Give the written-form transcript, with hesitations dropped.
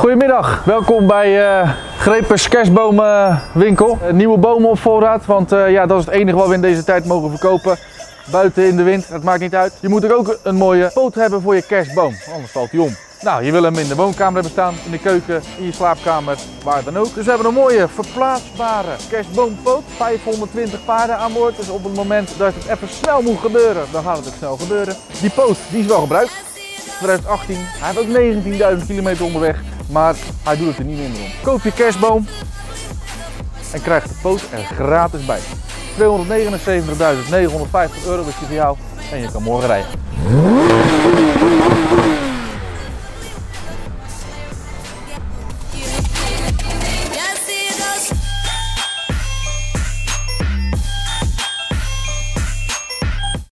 Goedemiddag, welkom bij Grepers Kerstboomwinkel. Nieuwe bomen op voorraad, want ja, dat is het enige wat we in deze tijd mogen verkopen. Buiten in de wind, het maakt niet uit. Je moet er ook een mooie poot hebben voor je kerstboom, anders valt hij om. Nou, je wil hem in de woonkamer hebben staan, in de keuken, in je slaapkamer, waar dan ook. Dus we hebben een mooie verplaatsbare kerstboompoot, 520 paarden aan boord. Dus op het moment dat het even snel moet gebeuren, dan gaat het ook snel gebeuren. Die poot, die is wel gebruikt. 2018, hij heeft ook 19.000 kilometer onderweg, maar hij doet het er niet minder om. Koop je kerstboom en krijg de poot er gratis bij. 279.950 euro is die voor jou en je kan morgen rijden.